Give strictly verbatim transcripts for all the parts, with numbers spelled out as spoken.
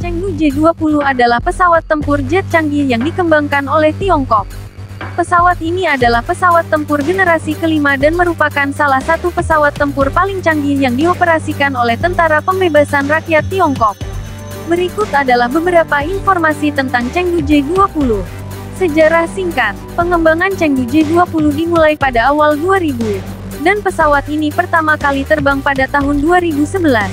Chengdu J dua puluh adalah pesawat tempur jet canggih yang dikembangkan oleh Tiongkok. Pesawat ini adalah pesawat tempur generasi kelima dan merupakan salah satu pesawat tempur paling canggih yang dioperasikan oleh Tentara Pembebasan Rakyat Tiongkok. Berikut adalah beberapa informasi tentang Chengdu J dua puluh. Sejarah singkat, pengembangan Chengdu J dua puluh dimulai pada awal dua ribu, dan pesawat ini pertama kali terbang pada tahun dua ribu sebelas.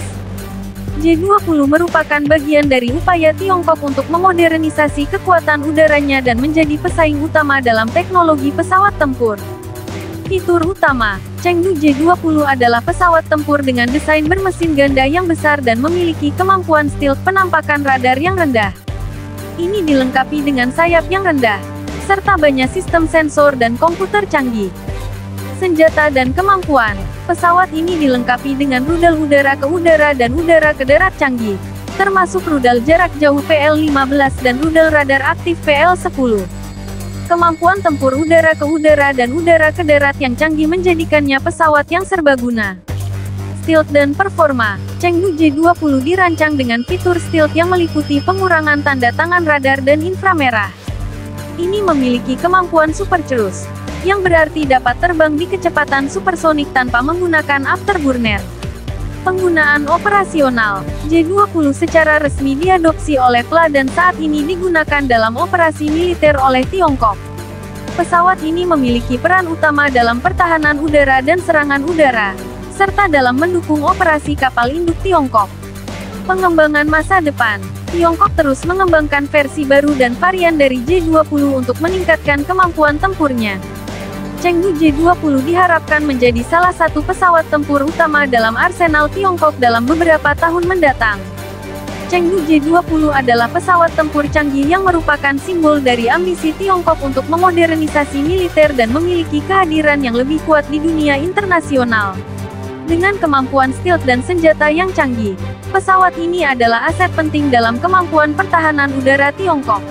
J dua puluh merupakan bagian dari upaya Tiongkok untuk memodernisasi kekuatan udaranya dan menjadi pesaing utama dalam teknologi pesawat tempur. Fitur utama, Chengdu J dua puluh adalah pesawat tempur dengan desain bermesin ganda yang besar dan memiliki kemampuan stealth penampakan radar yang rendah. Ini dilengkapi dengan sayap yang rendah, serta banyak sistem sensor dan komputer canggih. Senjata dan kemampuan, pesawat ini dilengkapi dengan rudal udara ke udara dan udara ke darat canggih, termasuk rudal jarak jauh P L lima belas dan rudal radar aktif P L sepuluh. Kemampuan tempur udara ke udara dan udara ke darat yang canggih menjadikannya pesawat yang serbaguna. Stealth dan performa, Chengdu J dua puluh dirancang dengan fitur stealth yang meliputi pengurangan tanda tangan radar dan inframerah. Ini memiliki kemampuan super cruise, yang berarti dapat terbang di kecepatan supersonik tanpa menggunakan afterburner. Penggunaan operasional, J dua puluh secara resmi diadopsi oleh P L A dan saat ini digunakan dalam operasi militer oleh Tiongkok. Pesawat ini memiliki peran utama dalam pertahanan udara dan serangan udara, serta dalam mendukung operasi kapal induk Tiongkok. Pengembangan masa depan, Tiongkok terus mengembangkan versi baru dan varian dari J dua puluh untuk meningkatkan kemampuan tempurnya. Chengdu J dua puluh diharapkan menjadi salah satu pesawat tempur utama dalam arsenal Tiongkok dalam beberapa tahun mendatang. Chengdu J dua puluh adalah pesawat tempur canggih yang merupakan simbol dari ambisi Tiongkok untuk memodernisasi militer dan memiliki kehadiran yang lebih kuat di dunia internasional. Dengan kemampuan stealth dan senjata yang canggih, pesawat ini adalah aset penting dalam kemampuan pertahanan udara Tiongkok.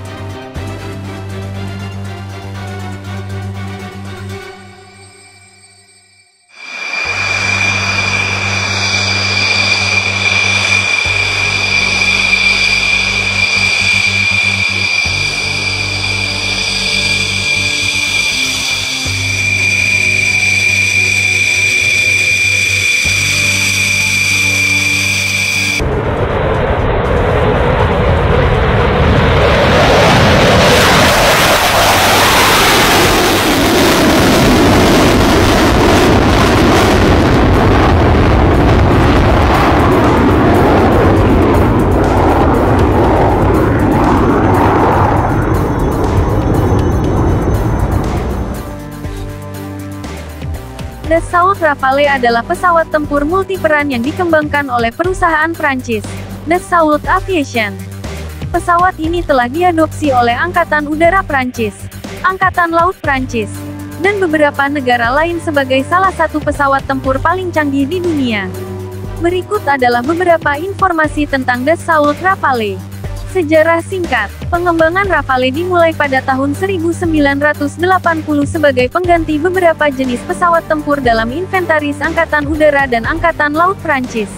Dassault Rafale adalah pesawat tempur multiperan yang dikembangkan oleh perusahaan Prancis, Dassault Aviation. Pesawat ini telah diadopsi oleh Angkatan Udara Prancis, Angkatan Laut Prancis, dan beberapa negara lain sebagai salah satu pesawat tempur paling canggih di dunia. Berikut adalah beberapa informasi tentang Dassault Rafale. Sejarah singkat, pengembangan Rafale dimulai pada tahun seribu sembilan ratus delapan puluh sebagai pengganti beberapa jenis pesawat tempur dalam inventaris Angkatan Udara dan Angkatan Laut Prancis.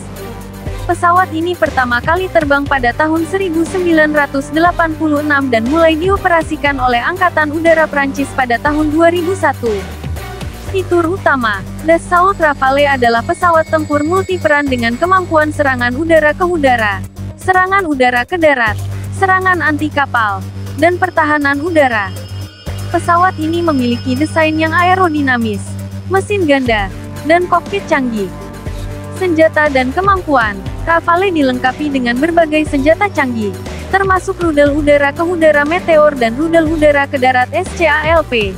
Pesawat ini pertama kali terbang pada tahun seribu sembilan ratus delapan puluh enam dan mulai dioperasikan oleh Angkatan Udara Prancis pada tahun dua ribu satu. Fitur utama, Dassault Rafale adalah pesawat tempur multiperan dengan kemampuan serangan udara ke udara, serangan udara ke darat, serangan anti-kapal, dan pertahanan udara. Pesawat ini memiliki desain yang aerodinamis, mesin ganda, dan kokpit canggih. Senjata dan kemampuan, Rafale dilengkapi dengan berbagai senjata canggih, termasuk rudal udara ke udara Meteor dan rudal udara ke darat S C A L P.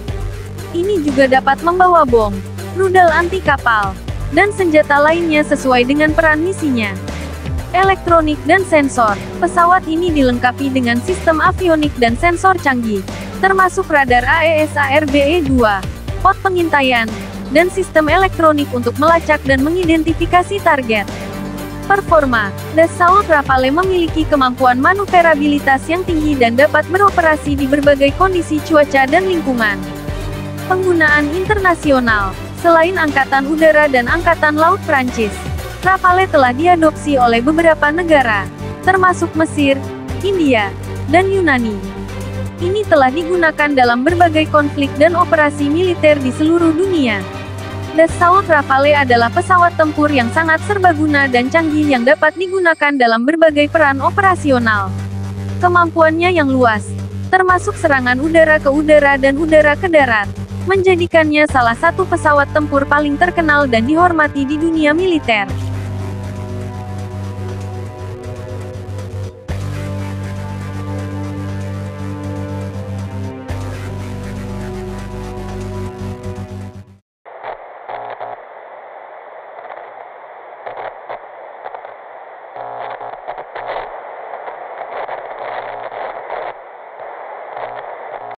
Ini juga dapat membawa bom, rudal anti-kapal, dan senjata lainnya sesuai dengan peran misinya. Elektronik dan sensor, pesawat ini dilengkapi dengan sistem avionik dan sensor canggih, termasuk radar A E S A R B E dua, pot pengintaian, dan sistem elektronik untuk melacak dan mengidentifikasi target. Performa, Dassault Rafale memiliki kemampuan manuverabilitas yang tinggi dan dapat beroperasi di berbagai kondisi cuaca dan lingkungan. Penggunaan internasional, selain Angkatan Udara dan Angkatan Laut Prancis, Rafale telah diadopsi oleh beberapa negara, termasuk Mesir, India, dan Yunani. Ini telah digunakan dalam berbagai konflik dan operasi militer di seluruh dunia. Dassault Rafale adalah pesawat tempur yang sangat serbaguna dan canggih yang dapat digunakan dalam berbagai peran operasional. Kemampuannya yang luas, termasuk serangan udara ke udara dan udara ke darat, menjadikannya salah satu pesawat tempur paling terkenal dan dihormati di dunia militer.